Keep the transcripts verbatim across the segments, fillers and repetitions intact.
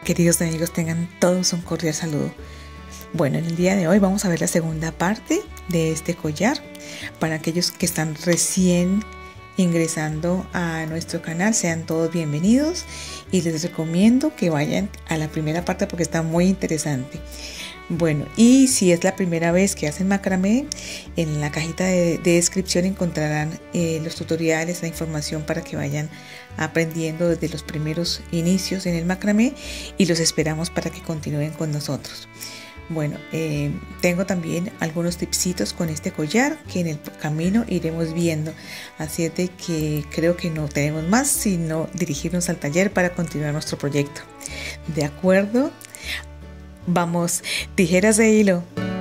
Queridos amigos, tengan todos un cordial saludo. Bueno, en el día de hoy vamos a ver la segunda parte de este collar. Para aquellos que están recién ingresando a nuestro canal, sean todos bienvenidos y les recomiendo que vayan a la primera parte porque está muy interesante. Bueno, y si es la primera vez que hacen macramé, en la cajita de, de descripción encontrarán eh, los tutoriales, la información para que vayan aprendiendo desde los primeros inicios en el macramé y los esperamos para que continúen con nosotros. Bueno, eh, tengo también algunos tipsitos con este collar que en el camino iremos viendo, así es de que creo que no tenemos más sino dirigirnos al taller para continuar nuestro proyecto. ¿De acuerdo? Vamos, tijeras de hilo.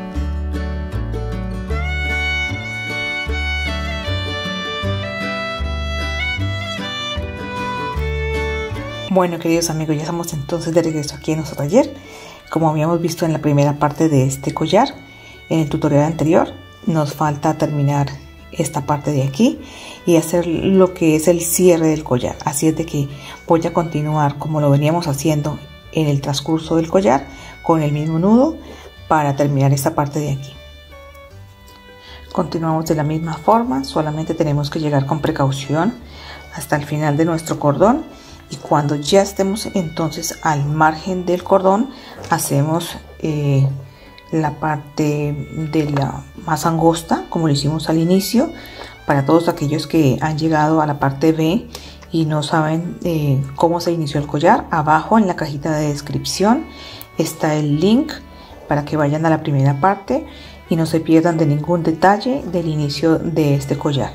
Bueno, queridos amigos, ya estamos entonces de regreso aquí en nuestro taller. Como habíamos visto en la primera parte de este collar, en el tutorial anterior, nos falta terminar esta parte de aquí y hacer lo que es el cierre del collar. Así es de que voy a continuar como lo veníamos haciendo en el transcurso del collar, con el mismo nudo para terminar esta parte de aquí. Continuamos de la misma forma, solamente tenemos que llegar con precaución hasta el final de nuestro cordón y cuando ya estemos entonces al margen del cordón hacemos eh, la parte de la más angosta como lo hicimos al inicio. Para todos aquellos que han llegado a la parte B y no saben eh, cómo se inició el collar, abajo en la cajita de descripción está el link para que vayan a la primera parte y no se pierdan de ningún detalle del inicio de este collar.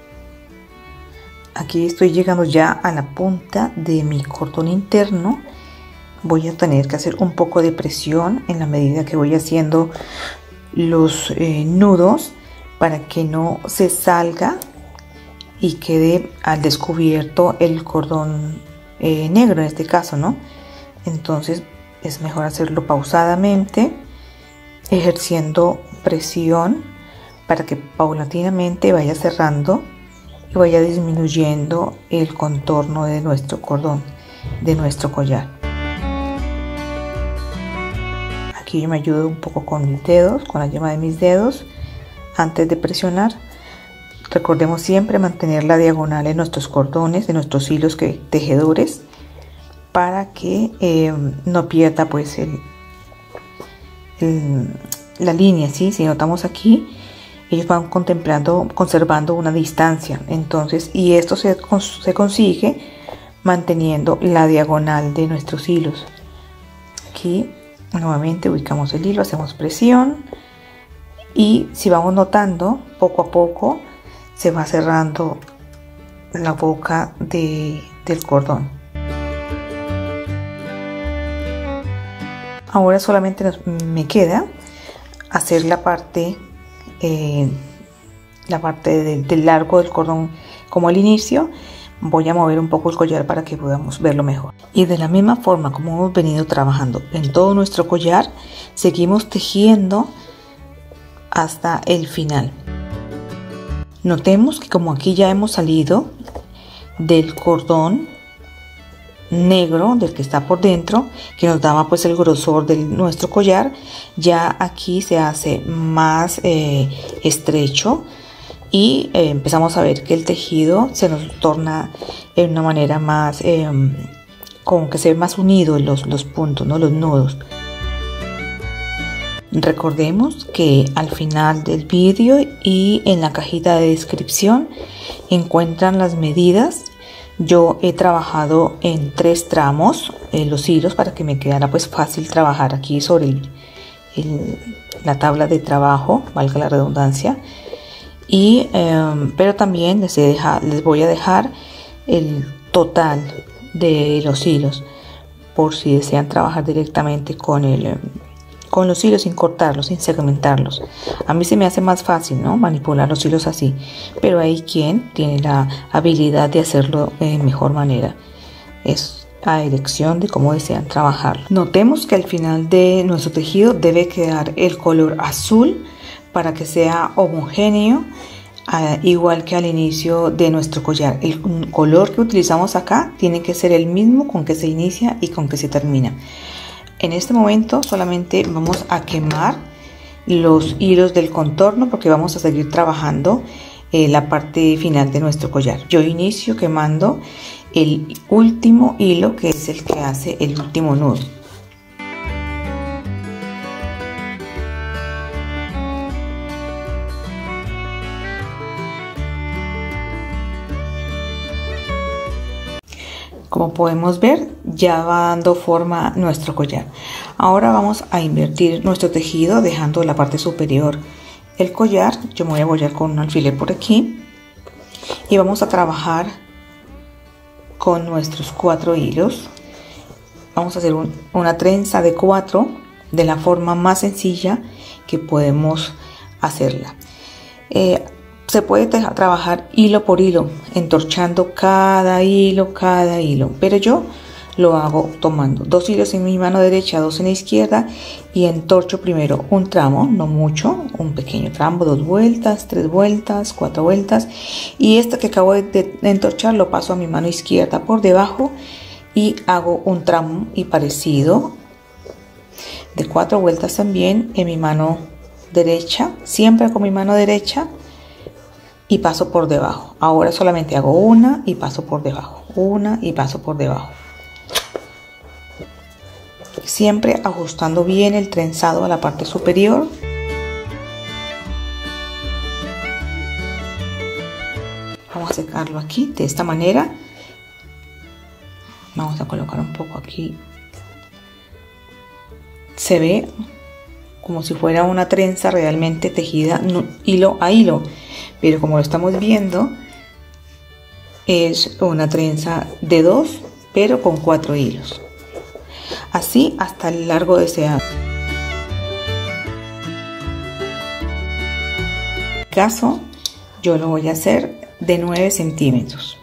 Aquí estoy llegando ya a la punta de mi cordón interno. Voy a tener que hacer un poco de presión en la medida que voy haciendo los eh, nudos para que no se salga y quede al descubierto el cordón eh, negro en este caso, ¿no? Entonces es mejor hacerlo pausadamente, ejerciendo presión para que paulatinamente vaya cerrando y vaya disminuyendo el contorno de nuestro cordón, de nuestro collar. Aquí yo me ayudo un poco con mis dedos, con la yema de mis dedos, antes de presionar. Recordemos siempre mantener la diagonal en nuestros cordones, de nuestros hilos que, tejedores, para que eh, no pierda pues el, el, la línea, ¿sí? Si notamos aquí, ellos van contemplando, conservando una distancia, entonces, y esto se, se consigue manteniendo la diagonal de nuestros hilos. Aquí nuevamente ubicamos el hilo, hacemos presión y si vamos notando, poco a poco se va cerrando la boca de, del cordón. Ahora solamente nos, me queda hacer la parte eh, la parte del, del largo del cordón como al inicio. Voy a mover un poco el collar para que podamos verlo mejor. Y de la misma forma como hemos venido trabajando en todo nuestro collar, seguimos tejiendo hasta el final. Notemos que como aquí ya hemos salido del cordón negro del que está por dentro, que nos daba pues el grosor de nuestro collar, ya aquí se hace más eh, estrecho y eh, empezamos a ver que el tejido se nos torna en una manera más eh, como que se ve más unido en los, los puntos, ¿no? Los nudos. Recordemos que al final del vídeo y en la cajita de descripción encuentran las medidas. Yo he trabajado en tres tramos eh, los hilos para que me quedara pues fácil trabajar aquí sobre el, el, la tabla de trabajo, valga la redundancia. Y, eh, pero también les, he dejado, les voy a dejar el total de los hilos por si desean trabajar directamente con el con los hilos sin cortarlos, sin segmentarlos. A mí se me hace más fácil, ¿no? Manipular los hilos así, pero hay quien tiene la habilidad de hacerlo de mejor manera. Es a elección de cómo desean trabajarlo. Notemos que al final de nuestro tejido debe quedar el color azul para que sea homogéneo a, igual que al inicio de nuestro collar. El color que utilizamos acá tiene que ser el mismo con que se inicia y con que se termina. En este momento solamente vamos a quemar los hilos del contorno porque vamos a seguir trabajando eh, la parte final de nuestro collar. Yo inicio quemando el último hilo, que es el que hace el último nudo. Como podemos ver, ya va dando forma nuestro collar. Ahora vamos a invertir nuestro tejido dejando la parte superior el collar. Yo me voy a apoyar con un alfiler por aquí y vamos a trabajar con nuestros cuatro hilos. Vamos a hacer un, una trenza de cuatro de la forma más sencilla que podemos hacerla. Eh, Se puede trabajar hilo por hilo, entorchando cada hilo, cada hilo, pero yo lo hago tomando dos hilos en mi mano derecha, dos en la izquierda, y entorcho primero un tramo, no mucho, un pequeño tramo, dos vueltas, tres vueltas, cuatro vueltas, y este que acabo de entorchar lo paso a mi mano izquierda por debajo y hago un tramo y parecido de cuatro vueltas también en mi mano derecha, siempre con mi mano derecha, y paso por debajo. Ahora solamente hago una y paso por debajo, una y paso por debajo, siempre ajustando bien el trenzado a la parte superior. Vamos a secarlo aquí de esta manera. Vamos a colocar un poco aquí. Se ve como si fuera una trenza realmente tejida hilo a hilo, pero como lo estamos viendo es una trenza de dos pero con cuatro hilos, así hasta el largo deseado. En este caso yo lo voy a hacer de nueve centímetros.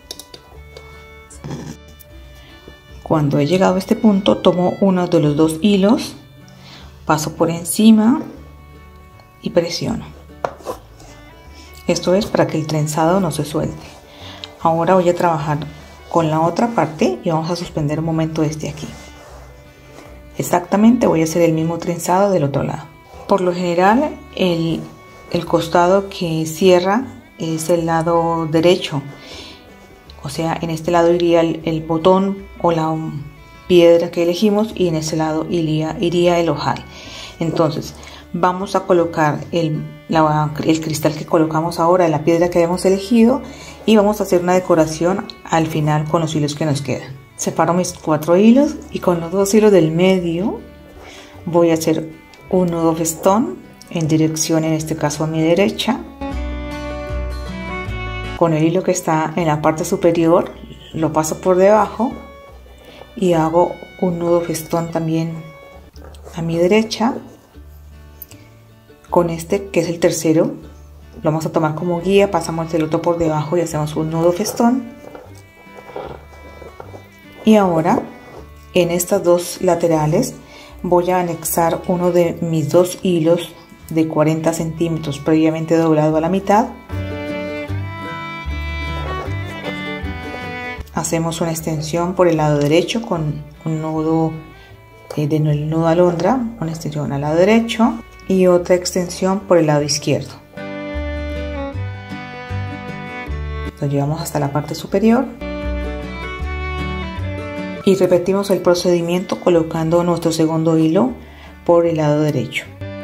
Cuando he llegado a este punto tomo uno de los dos hilos, paso por encima y presiono. Esto es para que el trenzado no se suelte. Ahora voy a trabajar con la otra parte y vamos a suspender un momento este aquí. Exactamente voy a hacer el mismo trenzado del otro lado. Por lo general el, el costado que cierra es el lado derecho. O sea, en este lado iría el, el botón o la piedra que elegimos y en ese lado iría, iría el ojal. Entonces vamos a colocar el, la, el cristal que colocamos ahora, la piedra que hemos elegido, y vamos a hacer una decoración al final con los hilos que nos quedan. Separo mis cuatro hilos y con los dos hilos del medio voy a hacer un nudo festón en dirección, en este caso a mi derecha. Con el hilo que está en la parte superior lo paso por debajo y hago un nudo festón también a mi derecha. Con este, que es el tercero, lo vamos a tomar como guía, pasamos el otro por debajo y hacemos un nudo festón. Y ahora en estas dos laterales voy a anexar uno de mis dos hilos de cuarenta centímetros previamente doblado a la mitad. Hacemos una extensión por el lado derecho con un nudo eh, de el nudo alondra, una extensión al lado derecho y otra extensión por el lado izquierdo. Lo llevamos hasta la parte superior y repetimos el procedimiento colocando nuestro segundo hilo por el lado derecho.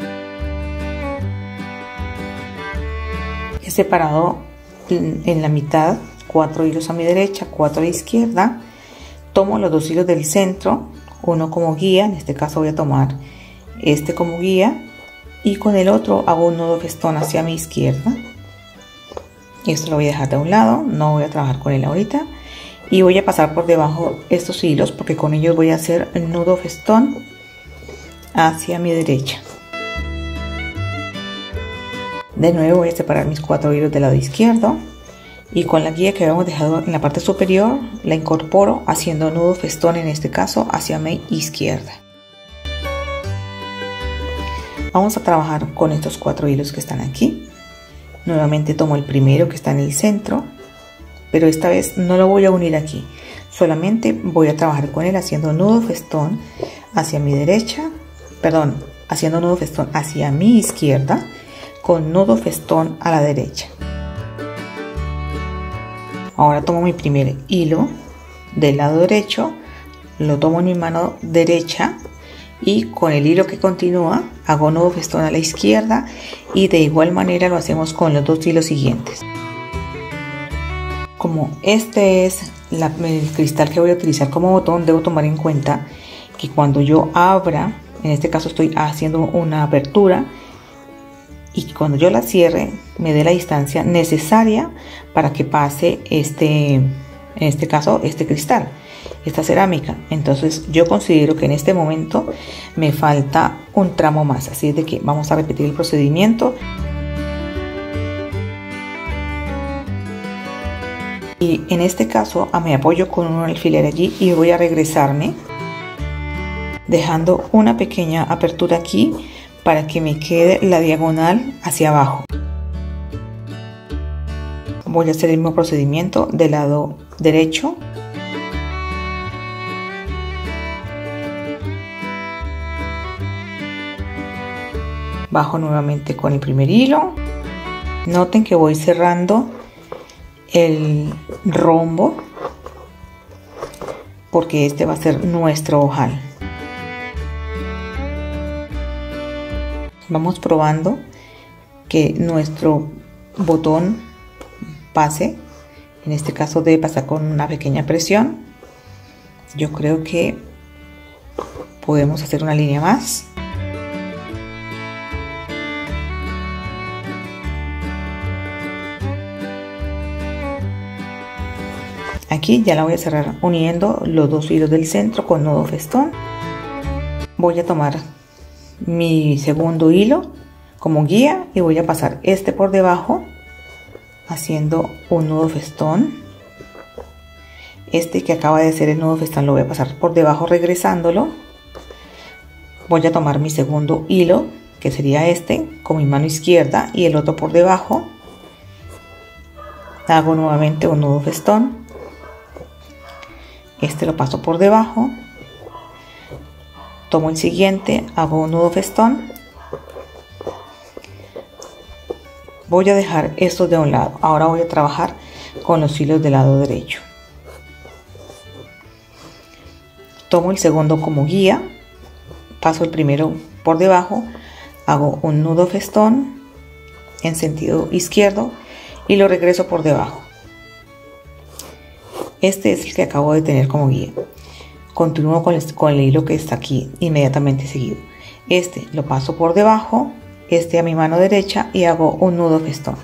He separado en la mitad cuatro hilos a mi derecha, cuatro a la izquierda. Tomo los dos hilos del centro, uno como guía, en este caso voy a tomar este como guía, y con el otro hago un nudo festón hacia mi izquierda. Esto lo voy a dejar de un lado, no voy a trabajar con él ahorita, y voy a pasar por debajo estos hilos porque con ellos voy a hacer el nudo festón hacia mi derecha. De nuevo voy a separar mis cuatro hilos del lado izquierdo y con la guía que habíamos dejado en la parte superior la incorporo haciendo nudo festón, en este caso hacia mi izquierda. Vamos a trabajar con estos cuatro hilos que están aquí Nuevamente tomo el primero que está en el centro, pero esta vez no lo voy a unir aquí, solamente voy a trabajar con él haciendo nudo festón hacia mi derecha, perdón, haciendo nudo festón hacia mi izquierda, con nudo festón a la derecha. Ahora tomo mi primer hilo del lado derecho, lo tomo en mi mano derecha y con el hilo que continúa hago nudo festón a la izquierda, y de igual manera lo hacemos con los dos hilos siguientes. Como este es la, el cristal que voy a utilizar como botón, debo tomar en cuenta que cuando yo abra, en este caso estoy haciendo una apertura, y cuando yo la cierre me dé la distancia necesaria para que pase este, en este caso, este cristal, esta cerámica. Entonces yo considero que en este momento me falta un tramo más, así es de que vamos a repetir el procedimiento. Y en este caso me apoyo con un alfiler allí y voy a regresarme dejando una pequeña apertura aquí para que me quede la diagonal hacia abajo. Voy a hacer el mismo procedimiento del lado derecho. Bajo nuevamente con el primer hilo. Noten que voy cerrando el rombo porque este va a ser nuestro ojal. Vamos probando que nuestro botón pase, en este caso debe pasar con una pequeña presión. Yo creo que podemos hacer una línea más. Aquí ya la voy a cerrar uniendo los dos hilos del centro con nudo festón. Voy a tomar mi segundo hilo como guía y voy a pasar este por debajo haciendo un nudo festón. Este que acaba de hacer el nudo festón lo voy a pasar por debajo regresándolo. Voy a tomar mi segundo hilo, que sería este, con mi mano izquierda y el otro por debajo. Hago nuevamente un nudo festón. Este lo paso por debajo. Tomo el siguiente, hago un nudo festón. Voy a dejar estos de un lado. Ahora voy a trabajar con los hilos del lado derecho. Tomo el segundo como guía, paso el primero por debajo, hago un nudo festón en sentido izquierdo y lo regreso por debajo. Este es el que acabo de tener como guía. Continúo con el, con el hilo que está aquí inmediatamente seguido. Este lo paso por debajo, este a mi mano derecha y hago un nudo festón.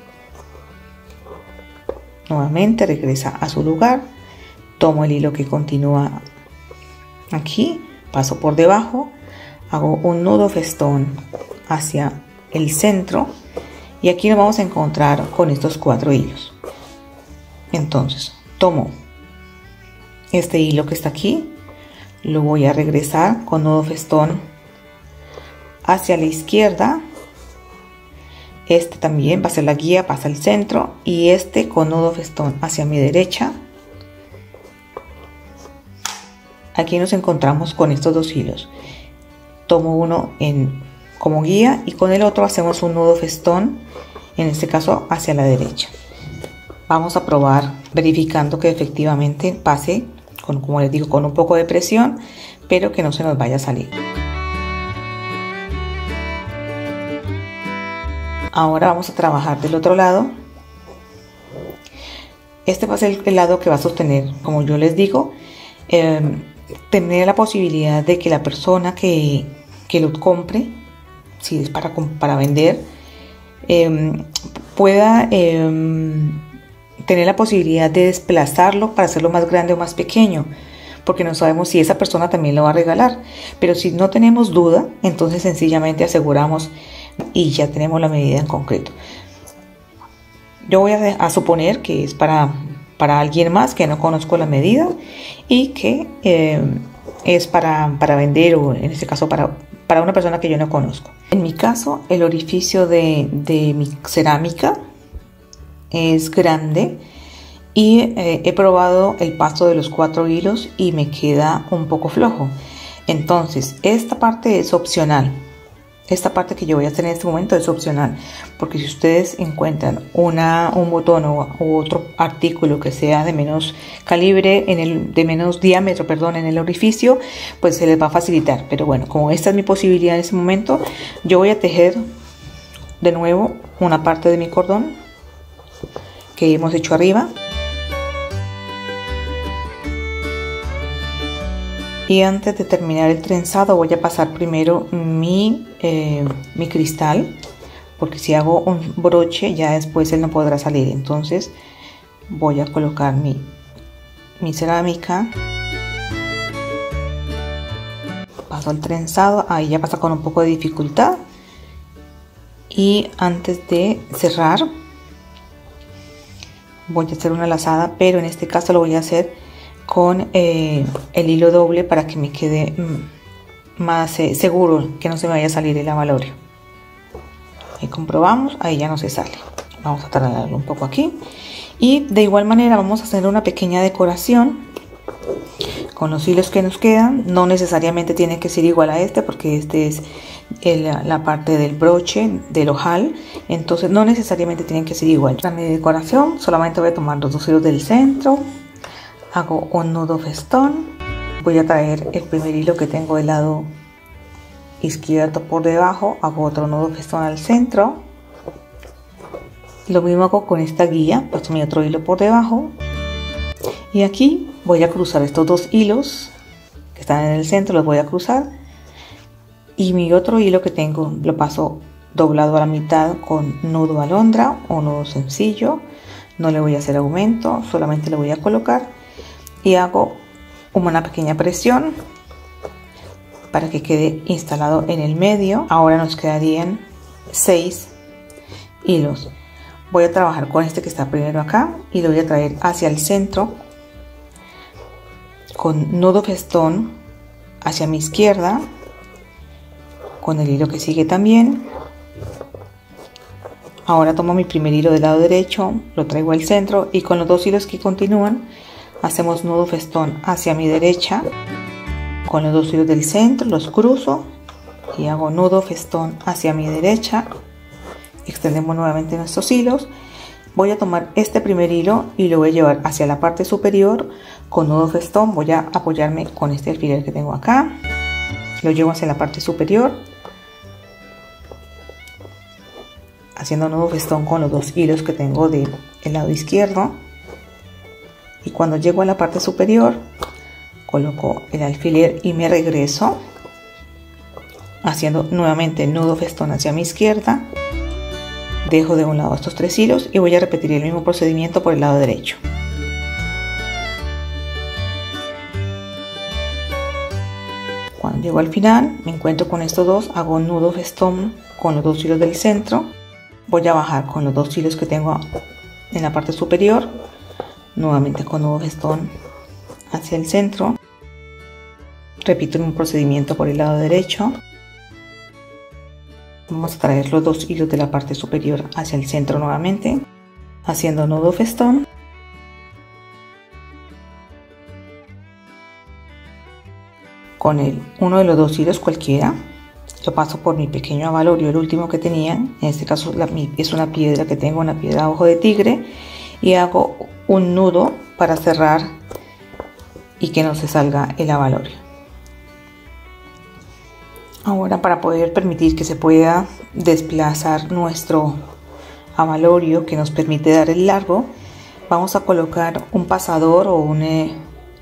Nuevamente regresa a su lugar, tomo el hilo que continúa aquí, paso por debajo, hago un nudo festón hacia el centro y aquí nos vamos a encontrar con estos cuatro hilos. Entonces tomo este hilo que está aquí, lo voy a regresar con nudo festón hacia la izquierda. Este también va a ser la guía, pasa al centro, y este con nudo festón hacia mi derecha. Aquí nos encontramos con estos dos hilos. Tomo uno en, como guía y con el otro hacemos un nudo festón, en este caso hacia la derecha. Vamos a probar verificando que efectivamente pase con, como les digo, con un poco de presión, pero que no se nos vaya a salir. Ahora vamos a trabajar del otro lado. Este va a ser el lado que va a sostener, como yo les digo, eh, tener la posibilidad de que la persona que, que lo compre, si es para, para vender, eh, pueda eh, tener la posibilidad de desplazarlo para hacerlo más grande o más pequeño, porque no sabemos si esa persona también lo va a regalar. Pero si no tenemos duda, entonces sencillamente aseguramos y ya tenemos la medida en concreto. Yo voy a, a suponer que es para, para alguien más que no conozco la medida y que eh, es para, para vender, o en este caso para, para una persona que yo no conozco. En mi caso, caso, el orificio de, de mi cerámica es grande y eh, he probado el paso de los cuatro hilos y me queda un poco flojo. Entonces esta parte es opcional. Esta parte que yo voy a hacer en este momento es opcional, porque si ustedes encuentran una, un botón o u otro artículo que sea de menos calibre, en el, de menos diámetro, perdón, en el orificio, pues se les va a facilitar. Pero bueno, como esta es mi posibilidad en este momento, yo voy a tejer de nuevo una parte de mi cordón que hemos hecho arriba. Y antes de terminar el trenzado voy a pasar primero mi, eh, mi cristal, porque si hago un broche ya después él no podrá salir. Entonces voy a colocar mi, mi cerámica, paso el trenzado, ahí ya pasa con un poco de dificultad. Y antes de cerrar voy a hacer una lazada, pero en este caso lo voy a hacer con eh, el hilo doble para que me quede más eh, seguro, que no se me vaya a salir el avalorio. Ahí comprobamos, ahí ya no se sale. Vamos a trasladarlo un poco aquí y de igual manera vamos a hacer una pequeña decoración con los hilos que nos quedan. No necesariamente tiene que ser igual a este, porque este es el, la parte del broche, del ojal, entonces no necesariamente tienen que ser igual. Para mi decoración solamente voy a tomar los dos hilos del centro, hago un nudo festón, voy a traer el primer hilo que tengo del lado izquierdo por debajo, hago otro nudo festón al centro. Lo mismo hago con esta guía, paso mi otro hilo por debajo y aquí voy a cruzar estos dos hilos que están en el centro, los voy a cruzar, y mi otro hilo que tengo lo paso doblado a la mitad con nudo alondra o nudo sencillo. No le voy a hacer aumento, solamente le voy a colocar y hago una pequeña presión para que quede instalado en el medio. Ahora nos quedarían seis hilos. Voy a trabajar con este que está primero acá y lo voy a traer hacia el centro con nudo festón hacia mi izquierda, con el hilo que sigue también. Ahora tomo mi primer hilo del lado derecho, lo traigo al centro y con los dos hilos que continúan hacemos nudo festón hacia mi derecha. Con los dos hilos del centro los cruzo y hago nudo festón hacia mi derecha. Extendemos nuevamente nuestros hilos. Voy a tomar este primer hilo y lo voy a llevar hacia la parte superior con nudo festón. Voy a apoyarme con este alfiler que tengo acá, lo llevo hacia la parte superior haciendo nudo festón con los dos hilos que tengo del lado izquierdo, y cuando llego a la parte superior coloco el alfiler y me regreso haciendo nuevamente nudo festón hacia mi izquierda. Dejo de un lado estos tres hilos y voy a repetir el mismo procedimiento por el lado derecho. Cuando llego al final me encuentro con estos dos, hago un nudo festón con los dos hilos del centro, voy a bajar con los dos hilos que tengo en la parte superior, nuevamente con nudo festón hacia el centro, repito el mismo procedimiento por el lado derecho. Vamos a traer los dos hilos de la parte superior hacia el centro nuevamente, haciendo nudo festón. Con el, uno de los dos hilos cualquiera, lo paso por mi pequeño avalorio, el último que tenía, en este caso la, es una piedra que tengo, una piedra ojo de tigre, y hago un nudo para cerrar y que no se salga el avalorio. Ahora, para poder permitir que se pueda desplazar nuestro avalorio, que nos permite dar el largo, vamos a colocar un pasador o un eh,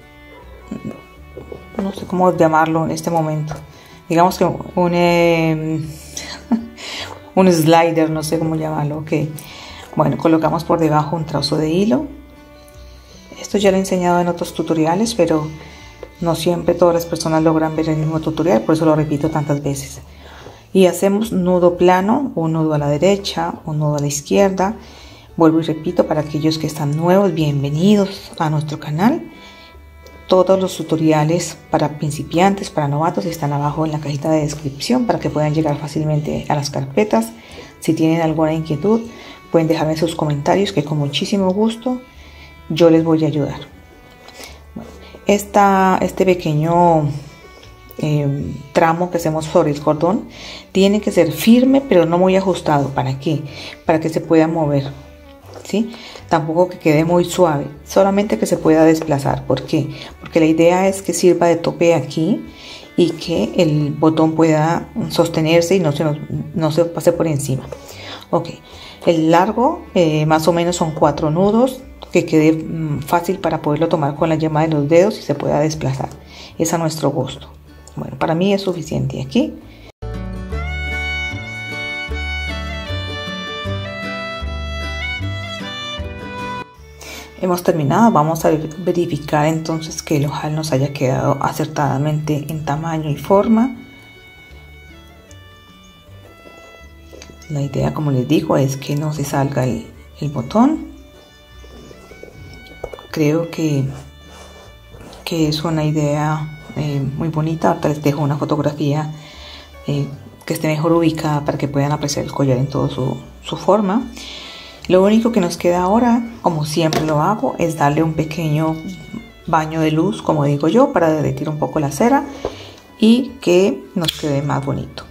no sé cómo llamarlo en este momento, digamos que un eh, un slider, no sé cómo llamarlo. Okay. Bueno, colocamos por debajo un trozo de hilo. Esto ya lo he enseñado en otros tutoriales, pero no siempre todas las personas logran ver el mismo tutorial, por eso lo repito tantas veces. Y hacemos nudo plano, un nudo a la derecha, un nudo a la izquierda. Vuelvo y repito, para aquellos que están nuevos, bienvenidos a nuestro canal. Todos los tutoriales para principiantes, para novatos, están abajo en la cajita de descripción para que puedan llegar fácilmente a las carpetas. Si tienen alguna inquietud, pueden dejarme sus comentarios, que con muchísimo gusto yo les voy a ayudar. Bueno, esta, este pequeño eh, tramo que hacemos sobre el cordón tiene que ser firme, pero no muy ajustado. ¿Para qué? Para que se pueda mover, ¿sí? Tampoco que quede muy suave, solamente que se pueda desplazar. ¿Por qué? Porque la idea es que sirva de tope aquí y que el botón pueda sostenerse y no se, nos, no se pase por encima. Ok, el largo eh, más o menos son cuatro nudos, que quede mm, fácil para poderlo tomar con la yema de los dedos y se pueda desplazar. Es a nuestro gusto. Bueno, para mí es suficiente aquí. Hemos terminado. Vamos a verificar entonces que el ojal nos haya quedado acertadamente en tamaño y forma. La idea, como les digo, es que no se salga el, el botón. Creo que, que es una idea eh, muy bonita. Ahorita les dejo una fotografía eh, que esté mejor ubicada para que puedan apreciar el collar en toda su, su forma. Lo único que nos queda ahora, como siempre lo hago, es darle un pequeño baño de luz, como digo yo, para derretir un poco la cera y que nos quede más bonito.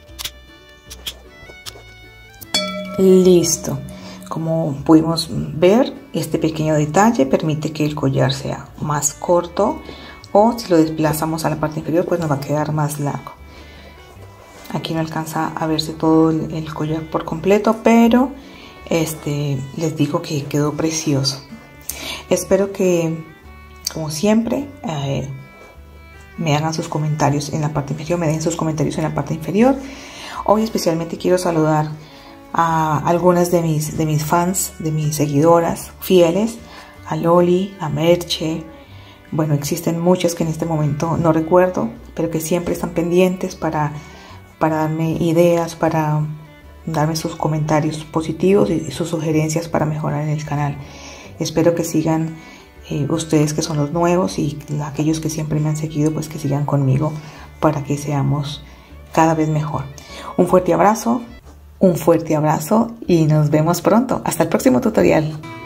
Listo. Como pudimos ver, este pequeño detalle permite que el collar sea más corto, o si lo desplazamos a la parte inferior, pues nos va a quedar más largo. Aquí no alcanza a verse todo el, el collar por completo, pero Este, les digo que quedó precioso. Espero que, como siempre, eh, me hagan sus comentarios en la parte inferior, me den sus comentarios en la parte inferior. Hoy especialmente quiero saludar a algunas de mis, de mis fans, de mis seguidoras fieles, a Loli, a Merche. Bueno, existen muchas que en este momento no recuerdo, pero que siempre están pendientes para, para darme ideas, para darme sus comentarios positivos y sus sugerencias para mejorar en el canal. Espero que sigan eh, ustedes que son los nuevos y aquellos que siempre me han seguido, pues que sigan conmigo para que seamos cada vez mejor. Un fuerte abrazo, un fuerte abrazo y nos vemos pronto. Hasta el próximo tutorial.